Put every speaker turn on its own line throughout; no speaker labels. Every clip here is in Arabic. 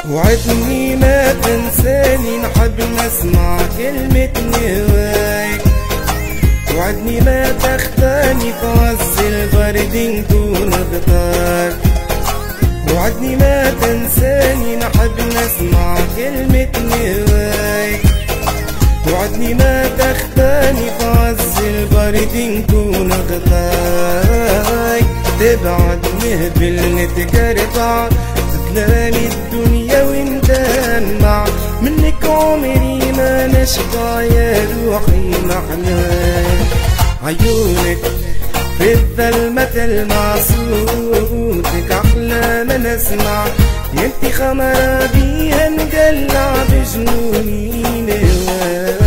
وعدني ما تنساني، نحب نسمع كلمة نواك. وعدني ما تختاني في عز البرد نكون غدار. وعدني ما تنساني، نحب نسمع كلمة نواك. وعدني ما تختاني في عز البرد نكون غدار. تبعد نهبل نتقربع، تدلاني الدنيا وندمع. منك عمري ما نشبع يا روحي محلاك. عيونك في الظلمة تلمع، صوتك أحلى ما نسمع. ينتي خمرة بيها نقلع بجنوني نواك.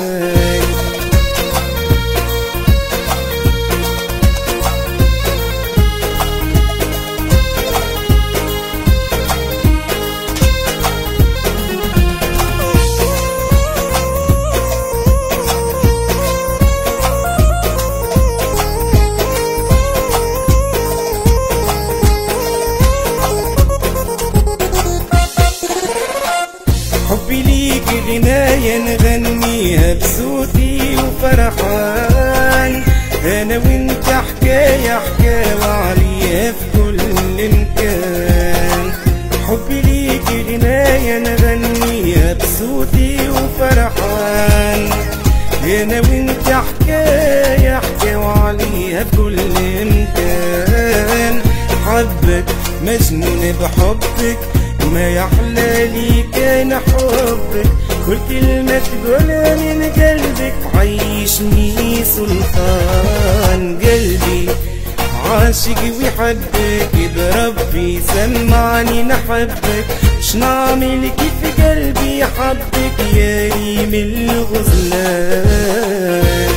حبي ليك غناية نغنيها بصوتي وفرحان. أنا وانت حكاية حكاوى عليها في كل مكان. حبي ليك غناية نغنيها بصوتي وفرحان. أنا وانت حكاية حكاوى عليها في كل مكان. حبك مجنون بحبك، ما يحلى لي كان حبك. كل كلمة تقولها من قلبك عيشني سلطان. قلبي عاشق ويحبك، بربي سمعني نحبك. شنعمل كيف قلبي حبك يا ريم الغزلان.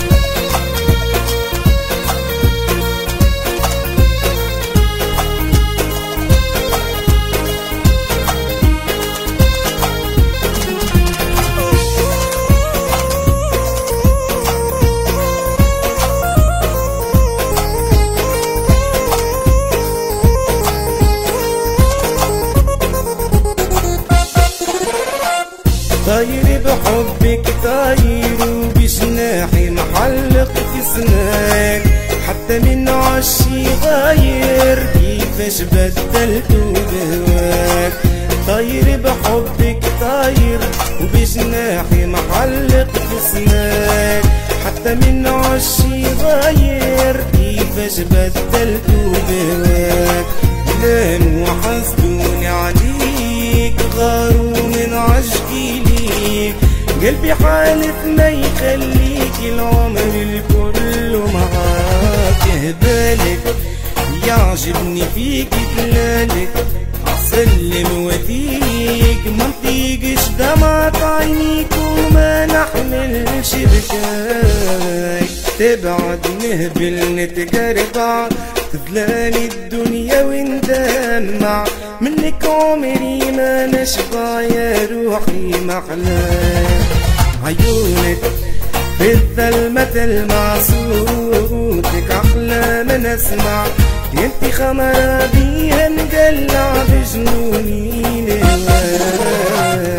طاير بحبك طاير وبجناحي محلق في سناك. حتى من عشي غاير كيفاش بدلت بهواك. طاير بحبك طاير وبجناحي محلق في سناك. حتى من عشي غاير كيفاش بدلت بهواك. لانوا وحسدوني عليك، غاروا من عشقي ليك. قلبي حالف ما يخليك العمر الكل معاك. يهبالك يعجبني فيك دلالك، عسلم وثيك منطيقش دمعة عينيك وما نحملش بكاك. تبعد نهبل نتقربع، تدلاني الدنيا وندمع. منك عمري ما نشبع يا روحي محلاك. عيونك في الظلمة تلمع، صوتك أحلى ما نسمع. ينتي خمرة بيها نقلع بجنوني نواك.